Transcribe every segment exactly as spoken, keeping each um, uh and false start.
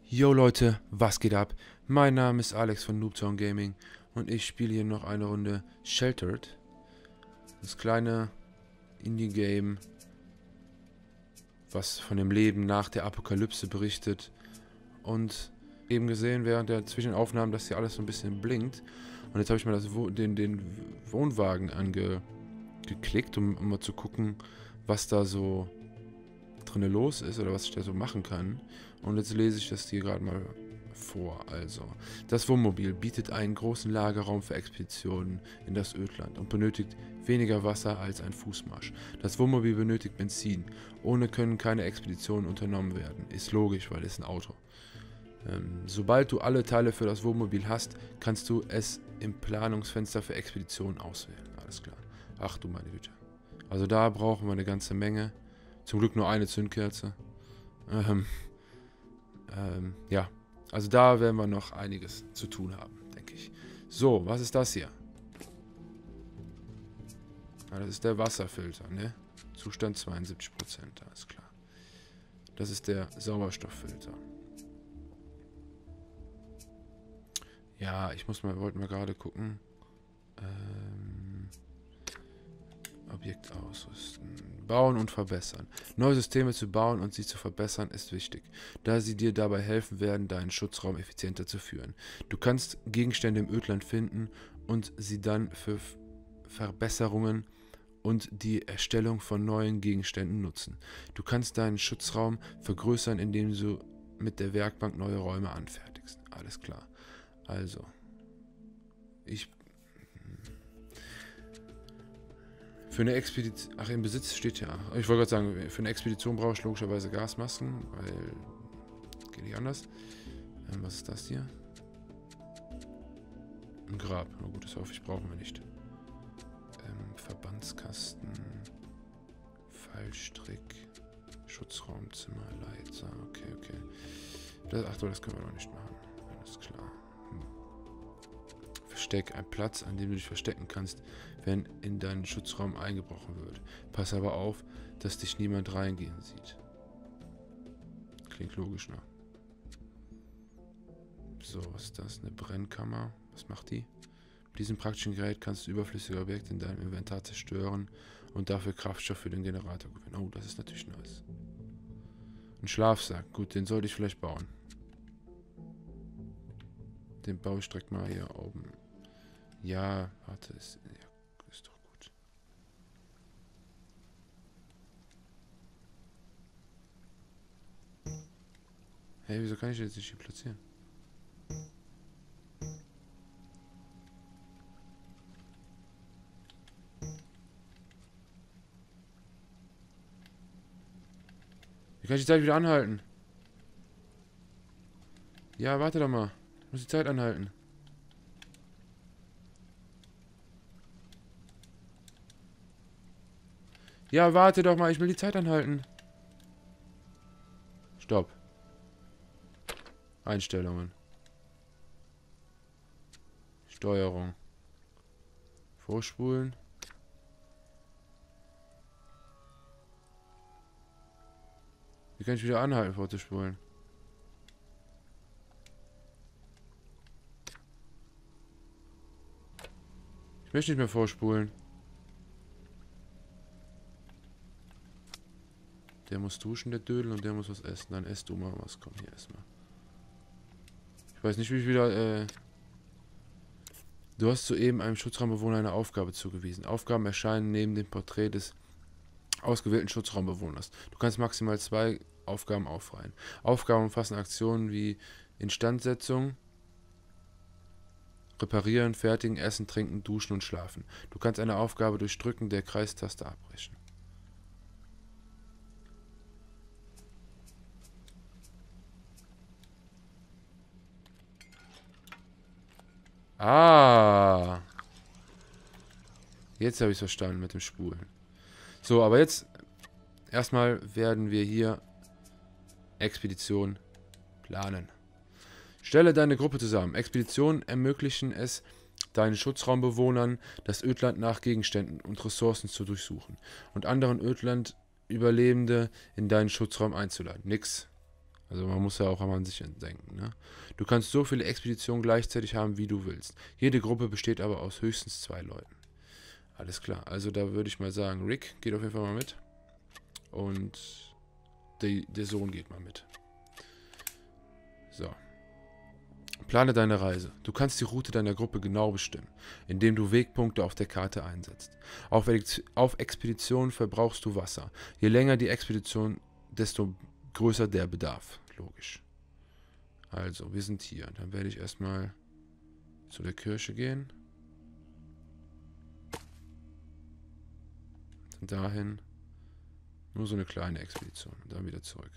Yo Leute, was geht ab? Mein Name ist Alex von Noobtown Gaming und ich spiele hier noch eine Runde Sheltered. Das kleine Indie-Game, was von dem Leben nach der Apokalypse berichtet. Und eben gesehen während der Zwischenaufnahmen, dass hier alles so ein bisschen blinkt. Und jetzt habe ich mal das Wo den, den Wohnwagen angeklickt, um, um mal zu gucken, was da so drinne los ist oder was ich da so machen kann. Und jetzt lese ich das hier gerade mal vor. Also, das Wohnmobil bietet einen großen Lagerraum für Expeditionen in das Ödland und benötigt weniger Wasser als ein Fußmarsch. Das Wohnmobil benötigt Benzin. Ohne können keine Expeditionen unternommen werden. Ist logisch, weil es ein Auto. Ähm, sobald du alle Teile für das Wohnmobil hast, kannst du es im Planungsfenster für Expeditionen auswählen. Alles klar. Ach du meine Güte. Also da brauchen wir eine ganze Menge. Zum Glück nur eine Zündkerze. Ähm, ähm, ja, also da werden wir noch einiges zu tun haben, denke ich. So, was ist das hier? Ah, das ist der Wasserfilter, ne? Zustand zweiundsiebzig Prozent, alles klar. Das ist der Sauerstofffilter. Ja, ich muss mal, wollten wir gerade gucken. Ähm... Objekt ausrüsten. Bauen und verbessern. Neue Systeme zu bauen und sie zu verbessern ist wichtig, da sie dir dabei helfen werden, deinen Schutzraum effizienter zu führen. Du kannst Gegenstände im Ödland finden und sie dann für Verbesserungen und die Erstellung von neuen Gegenständen nutzen. Du kannst deinen Schutzraum vergrößern, indem du mit der Werkbank neue Räume anfertigst. Alles klar. Also, ich Für eine Expedition... Ach, im Besitz steht ja... Ich wollte gerade sagen, für eine Expedition brauche ich logischerweise Gasmasken, weil... Geht nicht anders. Ähm, was ist das hier? Ein Grab. Na gut, das hoffe ich, brauchen wir nicht. Ähm, Verbandskasten... Fallstrick... Schutzraumzimmer, Leiter... Okay, okay. Das, ach, das können wir noch nicht machen. Alles klar. Hm. Versteck, ein Platz, an dem du dich verstecken kannst, wenn in deinen Schutzraum eingebrochen wird. Pass aber auf, dass dich niemand reingehen sieht. Klingt logisch, ne? So, was ist das? Eine Brennkammer. Was macht die? Mit diesem praktischen Gerät kannst du überflüssige Objekte in deinem Inventar zerstören und dafür Kraftstoff für den Generator gewinnen. Oh, das ist natürlich nice. Ein Schlafsack. Gut, den sollte ich vielleicht bauen. Den baue ich direkt mal hier oben. Ja, warte, ist, ja, ist doch gut. Hey, wieso kann ich jetzt nicht hier platzieren? Wie kann ich die Zeit wieder anhalten? Ja, warte doch mal. Ich muss die Zeit anhalten. Ja, warte doch mal, ich will die Zeit anhalten. Stopp. Einstellungen. Steuerung. Vorspulen. Wie kann ich wieder anhalten, vorzuspulen? Ich möchte nicht mehr vorspulen. Der muss duschen, der Dödel, und der muss was essen. Dann ess du mal was. Komm, hier erstmal. Ich weiß nicht, wie ich wieder, äh... Du hast soeben einem Schutzraumbewohner eine Aufgabe zugewiesen. Aufgaben erscheinen neben dem Porträt des ausgewählten Schutzraumbewohners. Du kannst maximal zwei Aufgaben aufreihen. Aufgaben umfassen Aktionen wie Instandsetzung, reparieren, fertigen, essen, trinken, duschen und schlafen. Du kannst eine Aufgabe durch Drücken der Kreistaste abbrechen. Ah. Jetzt habe ich es verstanden mit dem Spulen. So, aber jetzt erstmal werden wir hier Expedition planen. Stelle deine Gruppe zusammen. Expeditionen ermöglichen es deinen Schutzraumbewohnern, das Ödland nach Gegenständen und Ressourcen zu durchsuchen und anderen Ödland-Überlebende in deinen Schutzraum einzuladen. Nix. Also man muss ja auch einmal an sich denken, ne? Du kannst so viele Expeditionen gleichzeitig haben, wie du willst. Jede Gruppe besteht aber aus höchstens zwei Leuten. Alles klar, also da würde ich mal sagen, Rick geht auf jeden Fall mal mit. Und die, der Sohn geht mal mit. So. Plane deine Reise. Du kannst die Route deiner Gruppe genau bestimmen, indem du Wegpunkte auf der Karte einsetzt. Auf, Ex auf Expeditionen verbrauchst du Wasser. Je länger die Expedition, desto größer der Bedarf. Logisch. Also, wir sind hier. Dann werde ich erstmal zu der Kirche gehen. Dann dahin. Nur so eine kleine Expedition. Und dann wieder zurück.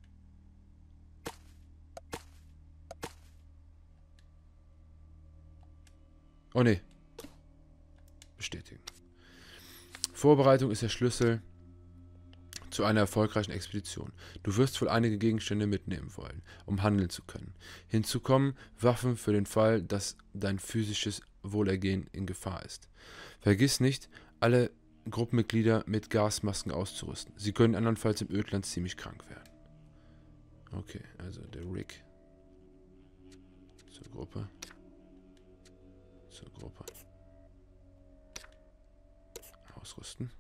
Oh ne. Bestätigen. Vorbereitung ist der Schlüssel zu einer erfolgreichen Expedition. Du wirst wohl einige Gegenstände mitnehmen wollen, um handeln zu können. Hinzu kommen Waffen für den Fall, dass dein physisches Wohlergehen in Gefahr ist. Vergiss nicht, alle Gruppenmitglieder mit Gasmasken auszurüsten. Sie können andernfalls im Ödland ziemlich krank werden. Okay, also der Rick. Zur Gruppe. Zur Gruppe. Ausrüsten.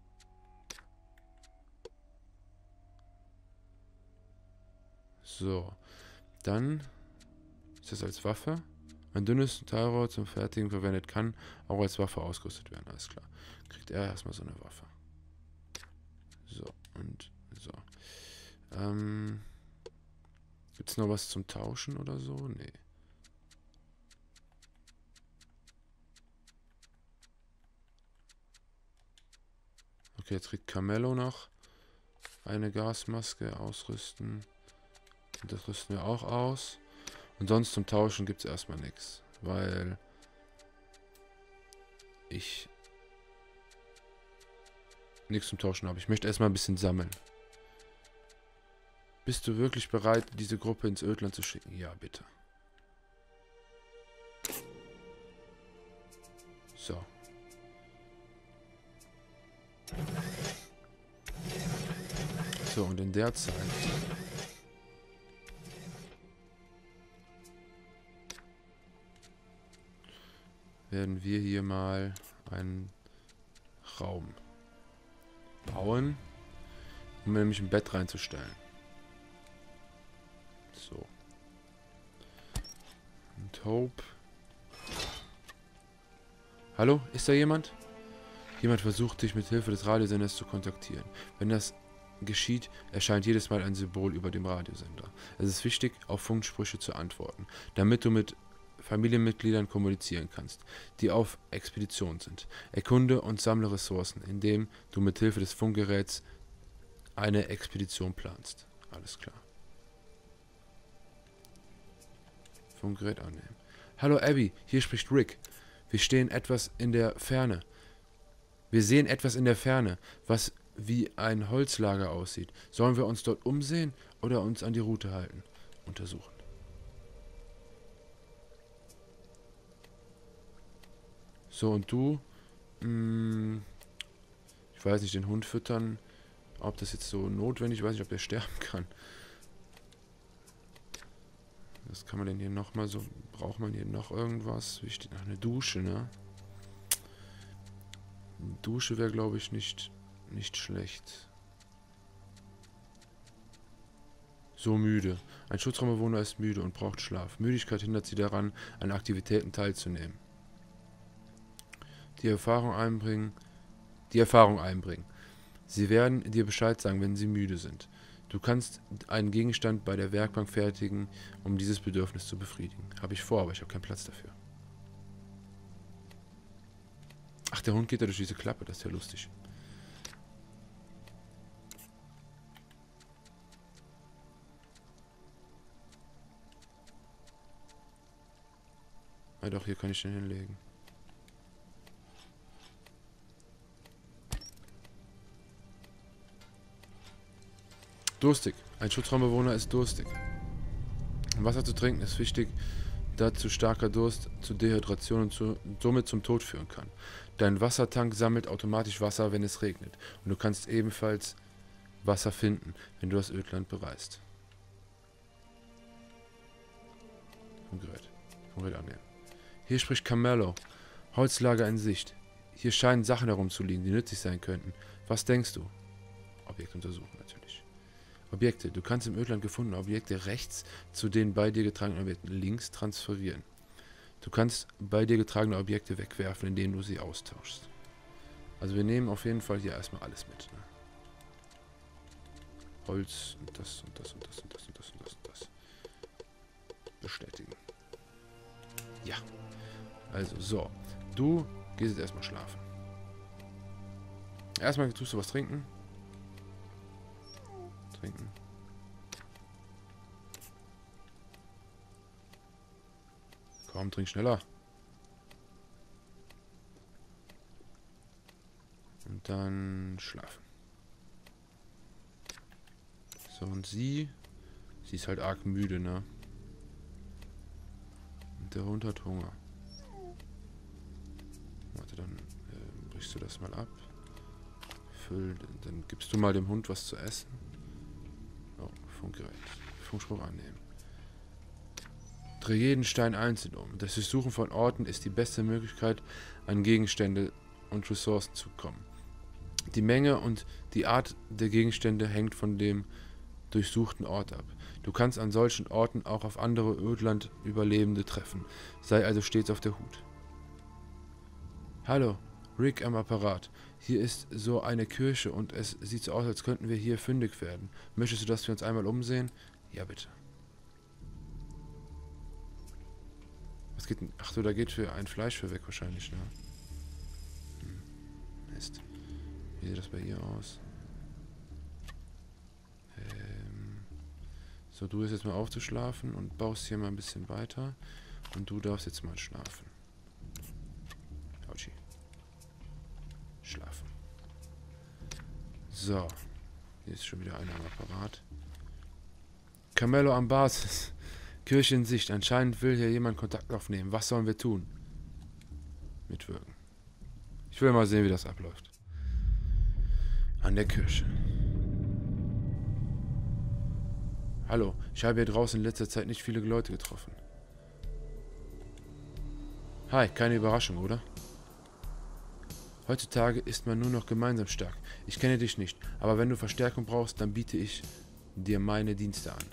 So. Dann ist das als Waffe. Ein dünnes Teilrohr zum Fertigen verwendet kann auch als Waffe ausgerüstet werden. Alles klar. Kriegt er erstmal so eine Waffe. So. Und so. Ähm. Gibt es noch was zum Tauschen oder so? Nee. Okay, jetzt kriegt Carmelo noch eine Gasmaske ausrüsten. Und das rüsten wir auch aus. Und sonst zum Tauschen gibt es erstmal nichts. Weil ich nichts zum Tauschen habe. Ich möchte erstmal ein bisschen sammeln. Bist du wirklich bereit, diese Gruppe ins Ödland zu schicken? Ja, bitte. So. So, und in der Zeit werden wir hier mal einen Raum bauen, um nämlich ein Bett reinzustellen. So. Und Hope. Hallo? Ist da jemand? Jemand versucht, dich mit Hilfe des Radiosenders zu kontaktieren. Wenn das geschieht, erscheint jedes Mal ein Symbol über dem Radiosender. Es ist wichtig, auf Funksprüche zu antworten, damit du mit Familienmitgliedern kommunizieren kannst, die auf Expedition sind. Erkunde und sammle Ressourcen, indem du mit Hilfe des Funkgeräts eine Expedition planst. Alles klar. Funkgerät annehmen. Hallo Abby, hier spricht Rick. Wir stehen etwas in der Ferne. Wir sehen etwas in der Ferne, was wie ein Holzlager aussieht. Sollen wir uns dort umsehen oder uns an die Route halten? Untersuchen. So, und du? Hm, ich weiß nicht, den Hund füttern. Ob das jetzt so notwendig ist, ich weiß nicht, ob der sterben kann. Was kann man denn hier nochmal so? Braucht man hier noch irgendwas? Wichtig, ach, eine Dusche, ne? Eine Dusche wäre, glaube ich, nicht, nicht schlecht. So müde. Ein Schutzraumbewohner ist müde und braucht Schlaf. Müdigkeit hindert sie daran, an Aktivitäten teilzunehmen. Die Erfahrung einbringen. Die Erfahrung einbringen. Sie werden dir Bescheid sagen, wenn sie müde sind. Du kannst einen Gegenstand bei der Werkbank fertigen, um dieses Bedürfnis zu befriedigen. Habe ich vor, aber ich habe keinen Platz dafür. Ach, der Hund geht da durch diese Klappe, das ist ja lustig. Ah doch, hier kann ich den hinlegen. Durstig. Ein Schutzraumbewohner ist durstig. Wasser zu trinken ist wichtig, da zu starker Durst zu Dehydration und zu, somit zum Tod führen kann. Dein Wassertank sammelt automatisch Wasser, wenn es regnet. Und du kannst ebenfalls Wasser finden, wenn du das Ödland bereist. Vom Gerät. Vom Gerät annehmen. Hier spricht Carmelo. Holzlager in Sicht. Hier scheinen Sachen herumzuliegen, die nützlich sein könnten. Was denkst du? Objekt untersuchen natürlich. Objekte. Du kannst im Ödland gefundene Objekte rechts zu den bei dir getragenen Objekten links transferieren. Du kannst bei dir getragene Objekte wegwerfen, indem du sie austauschst. Also wir nehmen auf jeden Fall hier erstmal alles mit. Ne? Holz und das und das und das und das und das und das und das. Bestätigen. Ja. Also so. Du gehst jetzt erstmal schlafen. Erstmal tust du was trinken. Trinken. Komm, trink schneller. Und dann schlafen. So, und sie... Sie ist halt arg müde, ne? Und der Hund hat Hunger. Warte, dann äh, brichst du das mal ab. Füll, dann gibst du mal dem Hund was zu essen. Oh, Funkgerät. Funkspruch annehmen. Dreh jeden Stein einzeln um. Das Durchsuchen von Orten ist die beste Möglichkeit, an Gegenstände und Ressourcen zu kommen. Die Menge und die Art der Gegenstände hängt von dem durchsuchten Ort ab. Du kannst an solchen Orten auch auf andere Ödland-Überlebende treffen. Sei also stets auf der Hut. Hallo, Rick am Apparat. Hier ist so eine Kirche und es sieht so aus, als könnten wir hier fündig werden. Möchtest du, dass wir uns einmal umsehen? Ja, bitte. Was geht denn? Ach so, da geht für ein Fleisch für weg wahrscheinlich, ne? Hm, Mist. Wie sieht das bei ihr aus? Ähm, so, du bist jetzt mal aufzuschlafen und baust hier mal ein bisschen weiter. Und du darfst jetzt mal schlafen. Autschi. Schlafen. So. Hier ist schon wieder einer am Apparat. Carmelo am Basis. Kirche in Sicht. Anscheinend will hier jemand Kontakt aufnehmen. Was sollen wir tun? Mitwirken. Ich will mal sehen, wie das abläuft. An der Kirche. Hallo, ich habe hier draußen in letzter Zeit nicht viele Leute getroffen. Hi, keine Überraschung, oder? Heutzutage ist man nur noch gemeinsam stark. Ich kenne dich nicht, aber wenn du Verstärkung brauchst, dann biete ich dir meine Dienste an.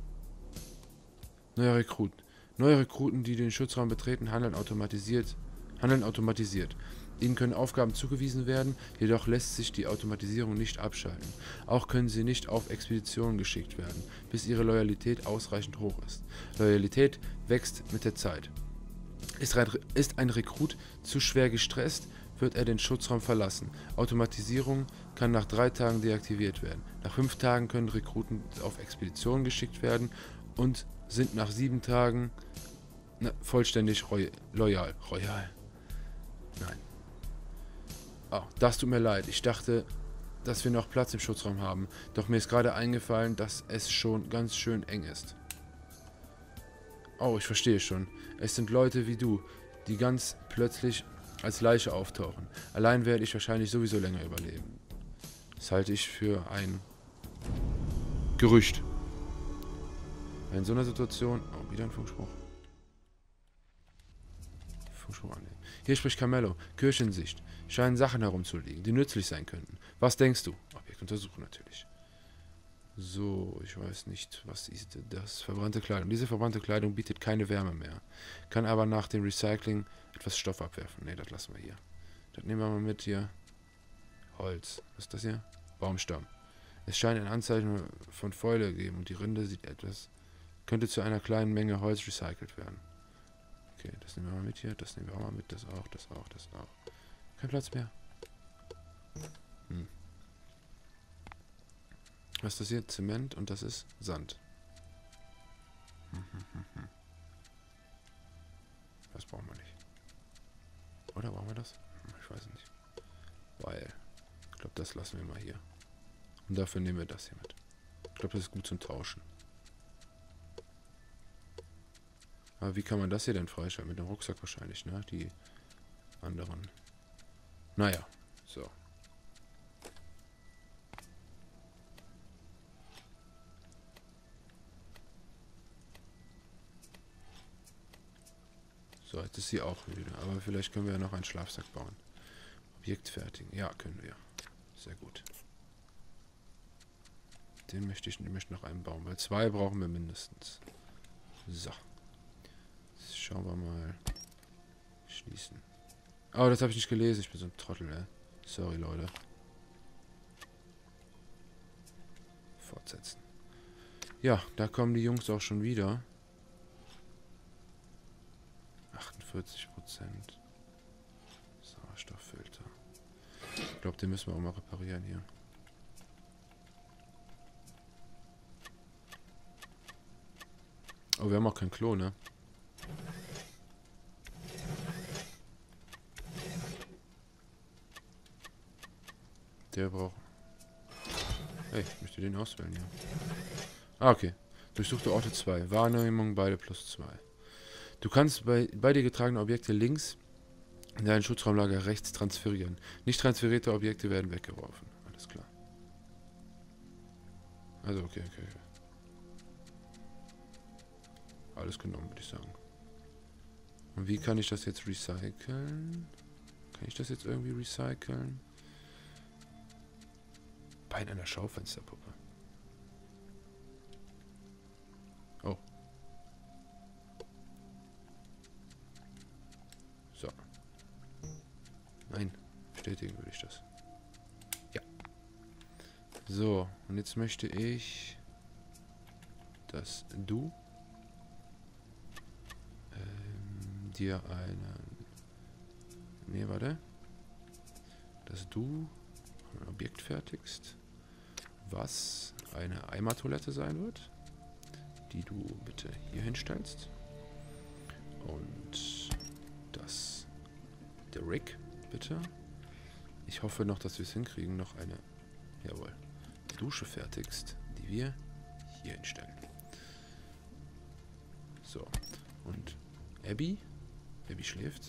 Neue Rekruten. Neue Rekruten, die den Schutzraum betreten, handeln automatisiert. Handeln automatisiert. Ihnen können Aufgaben zugewiesen werden, jedoch lässt sich die Automatisierung nicht abschalten. Auch können sie nicht auf Expeditionen geschickt werden, bis ihre Loyalität ausreichend hoch ist. Loyalität wächst mit der Zeit. Ist ein, ist ein Rekrut zu schwer gestresst, wird er den Schutzraum verlassen. Automatisierung kann nach drei Tagen deaktiviert werden. Nach fünf Tagen können Rekruten auf Expeditionen geschickt werden und sind nach sieben Tagen na, vollständig roy loyal. Royal. Nein. Oh, das tut mir leid. Ich dachte, dass wir noch Platz im Schutzraum haben. Doch mir ist gerade eingefallen, dass es schon ganz schön eng ist. Oh, ich verstehe schon. Es sind Leute wie du, die ganz plötzlich als Leiche auftauchen. Allein werde ich wahrscheinlich sowieso länger überleben. Das halte ich für ein Gerücht. In so einer Situation... Oh, wieder ein Funkspruch. Funkspruch annehmen. Hier spricht Carmelo. Kirche in Sicht. Scheinen Sachen herumzuliegen, die nützlich sein könnten. Was denkst du? Objekt untersuchen natürlich. So, ich weiß nicht, was ist das? Verbrannte Kleidung. Diese verbrannte Kleidung bietet keine Wärme mehr. Kann aber nach dem Recycling etwas Stoff abwerfen. Ne, das lassen wir hier. Das nehmen wir mal mit hier. Holz. Was ist das hier? Baumstamm. Es scheint ein Anzeichen von Fäule geben und die Rinde sieht etwas... Könnte zu einer kleinen Menge Holz recycelt werden. Okay, das nehmen wir mal mit hier. Das nehmen wir auch mal mit. Das auch, das auch, das auch. Kein Platz mehr. Hm. Was ist das hier? Zement und das ist Sand. Hm, hm, hm, hm. Das brauchen wir nicht. Oder brauchen wir das? Hm, ich weiß nicht. Weil, ich glaube, das lassen wir mal hier. Und dafür nehmen wir das hier mit. Ich glaube, das ist gut zum Tauschen. Aber wie kann man das hier denn freischalten? Mit dem Rucksack wahrscheinlich, ne? Die anderen. Naja, so. So, jetzt ist sie auch müde. Aber vielleicht können wir ja noch einen Schlafsack bauen. Objekt fertigen. Ja, können wir. Sehr gut. Den möchte ich, den möchte ich noch einbauen, weil zwei brauchen wir mindestens. So. Jetzt schauen wir mal. Schließen. Oh, das habe ich nicht gelesen. Ich bin so ein Trottel, ey. Sorry, Leute. Fortsetzen. Ja, da kommen die Jungs auch schon wieder. achtundvierzig Prozent. Sauerstofffilter. Ich glaube, den müssen wir auch mal reparieren hier. Oh, wir haben auch kein Klo, ne? Der braucht... Hey, ich möchte den auswählen, ja. Ah, okay. Durchsuchte Orte zwei. Wahrnehmung, beide plus zwei. Du kannst bei, bei dir getragene Objekte links in dein Schutzraumlager rechts transferieren. Nicht transferierte Objekte werden weggeworfen. Alles klar. Also, okay, okay, okay. Alles genommen, würde ich sagen. Und wie kann ich das jetzt recyceln? Kann ich das jetzt irgendwie recyceln? Bein einer Schaufensterpuppe. Oh. So. Nein. Bestätigen würde ich das. Ja. So. Und jetzt möchte ich, dass du ähm, dir einen... Nee, warte. Dass du ein Objekt fertigst, was eine Eimertoilette sein wird, die du bitte hier hinstellst. Und das der Rig, bitte. Ich hoffe noch, dass wir es hinkriegen, noch eine, jawohl, Dusche fertigst, die wir hier hinstellen. So, und Abby, Abby schläft.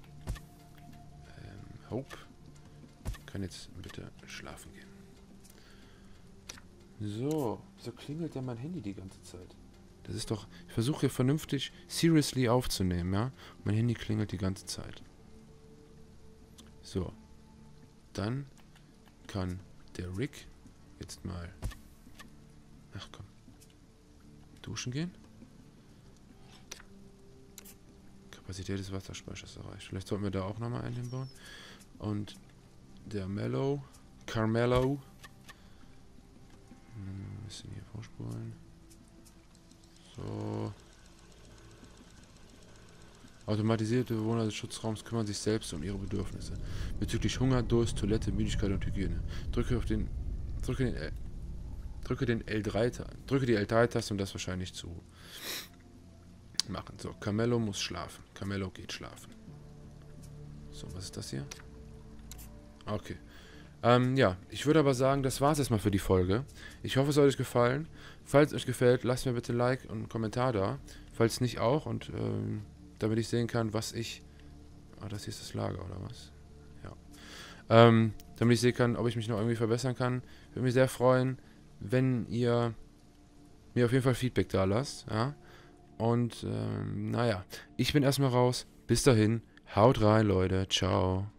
Ähm, Hope kann jetzt bitte schlafen gehen. So, wieso klingelt denn mein Handy die ganze Zeit? Das ist doch... Ich versuche hier vernünftig, seriously aufzunehmen, ja? Und mein Handy klingelt die ganze Zeit. So. Dann kann der Rick jetzt mal... Ach komm. Duschen gehen. Kapazität des Wasserspeichers erreicht. Vielleicht sollten wir da auch nochmal einen hinbauen. Und der Mellow... Carmelo... Ein bisschen hier vorspulen. So. Automatisierte Bewohner des Schutzraums kümmern sich selbst um ihre Bedürfnisse. Bezüglich Hunger, Durst, Toilette, Müdigkeit und Hygiene. Drücke auf den. Drücke den L. Drücke den L drei. Drücke die L drei Taste, um das wahrscheinlich zu machen. So, Carmelo muss schlafen. Carmelo geht schlafen. So, was ist das hier? Okay. Ähm, ja, ich würde aber sagen, das war es erstmal für die Folge. Ich hoffe, es hat euch gefallen. Falls es euch gefällt, lasst mir bitte ein Like und einen Kommentar da. Falls nicht auch. Und ähm, damit ich sehen kann, was ich... Ah, das hier ist das Lager, oder was? Ja. Ähm, damit ich sehen kann, ob ich mich noch irgendwie verbessern kann. Würde mich sehr freuen, wenn ihr mir auf jeden Fall Feedback da lasst. Ja? Und, ähm, naja. Ich bin erstmal raus. Bis dahin. Haut rein, Leute. Ciao.